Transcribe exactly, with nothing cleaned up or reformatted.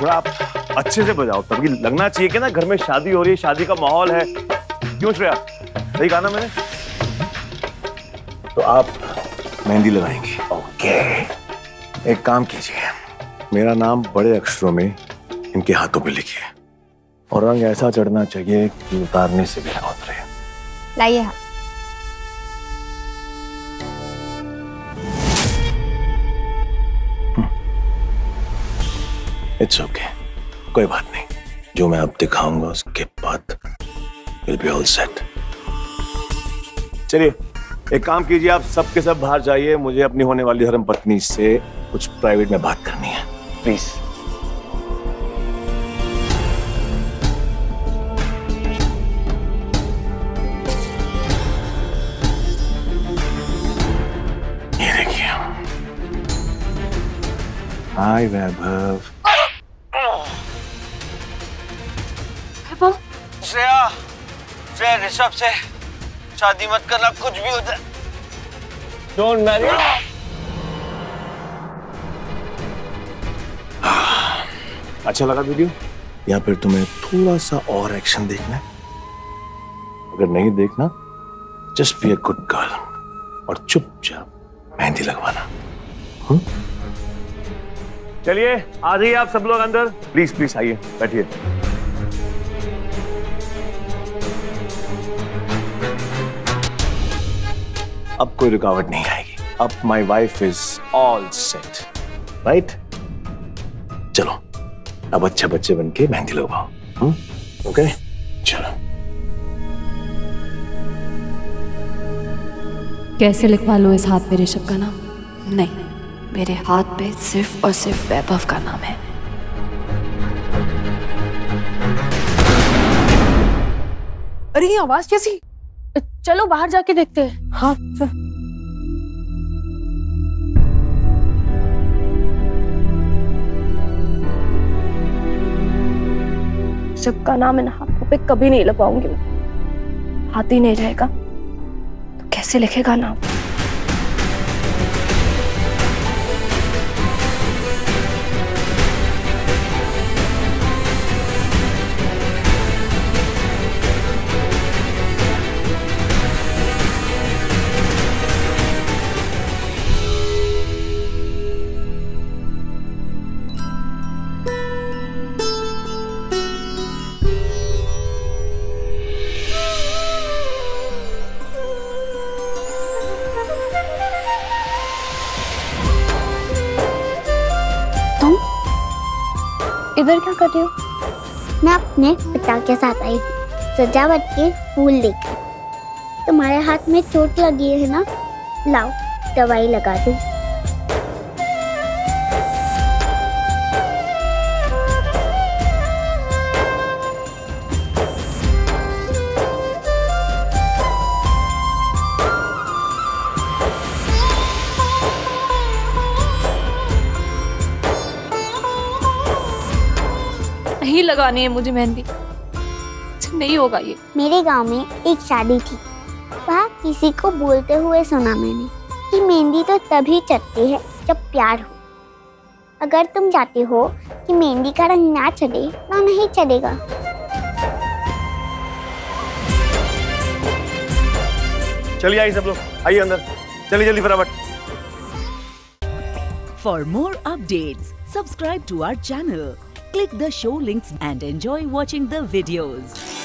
थोड़ा आप अच्छे से बजाओ, तभी लगना चाहिए कि ना घर में शादी हो रही है, शादी का माहौल है। क्यों श्रेया, सही कहा ना मैंने? तो आप मेहंदी लगाएंगी। ओके, एक काम कीजिए, मेरा नाम बड़े अक्षरों में इनके हाथों पे लिखिए और रंग ऐसा चढ़ना चाहिए कि उतारने से भी ना उतरे। लाइए हाथ। इट्स ओके, कोई बात नहीं। जो मैं अब दिखाऊंगा उसके बाद विल बी ऑल सेट। चलिए एक काम कीजिए, आप सब के सब बाहर जाइए, मुझे अपनी होने वाली धर्म पत्नी से कुछ प्राइवेट में बात करनी है, प्लीज। ये देखिए। हाय वैभव। श्रेया, श्रेया ऋषभ से शादी मत करना, कुछ भी होता है। Don't marry. अच्छा लगा वीडियो, या फिर तुम्हें थोड़ा सा और एक्शन देखना है? अगर नहीं देखना, just be a good girl और चुपचाप मेहंदी लगवाना। हुँ? चलिए आ जाइए आप सब लोग अंदर, प्लीज प्लीज आइए, बैठिए। अब कोई रुकावट नहीं आएगी। अब my wife is all set, right? चलो अब अच्छे बच्चे बन के मेहंदी लगवाओ। हम्म, ओके चलो। कैसे लिखवा लो इस हाथ पे ऋषभ का नाम? नहीं, मेरे हाथ पे सिर्फ और सिर्फ वैभव का नाम है। अरे ये आवाज कैसी? चलो बाहर जाके देखते हैं। हाँ चल। ऋषभ का नाम इन हाथों पे कभी नहीं लगवाऊंगी मैं। हाथ ही नहीं रहेगा तो कैसे लिखेगा नाम? इधर क्या कर रही हो? मैं अपने पिता के साथ आई हूँ सजावट के फूल लेकर। तुम्हारे हाथ में चोट लगी है ना, लाओ दवाई लगा दूँ। नहीं लगानी है मुझे मेहंदी, नहीं होगा ये। मेरे गांव में एक शादी थी, वहाँ किसी को बोलते हुए सुना मैंने कि मेहंदी तो तभी चढ़ती है जब प्यार हो। अगर तुम चाहते हो कि मेहंदी का रंग ना चढ़े तो नहीं चढ़ेगा। चलिए आइए सब लोग, आइए अंदर, चलिए जल्दी फटाफट। For more updates, subscribe to our channel. Click the show links and enjoy watching the videos.